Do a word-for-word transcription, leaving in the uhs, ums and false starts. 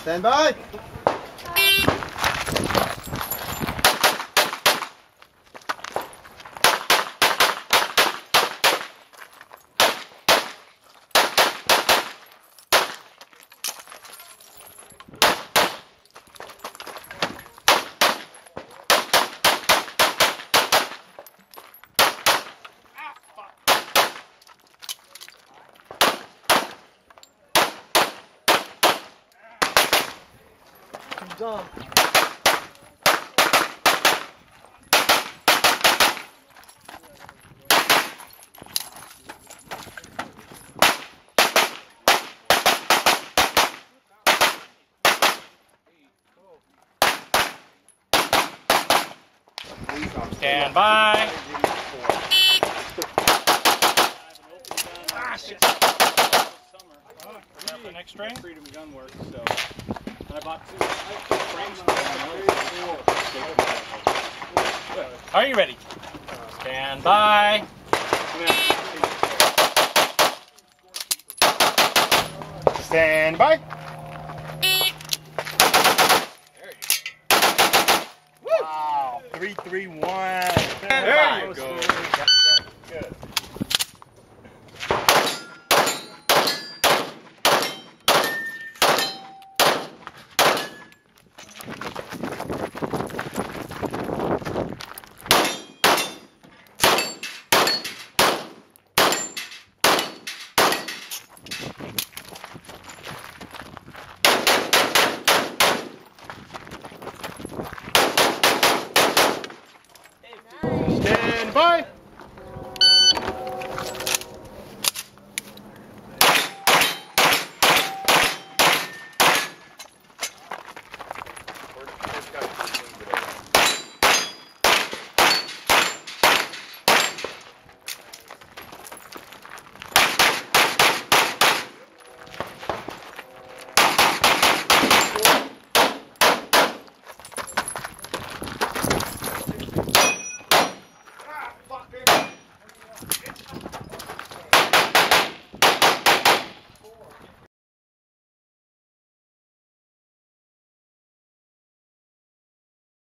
Stand by. Done. Stand by. Ah, shit. Summer. The next string. Freedom gun works, so. I bought two frames. Are you ready? Stand by. Stand by. There you go. Wow. Three, three, one. There you go.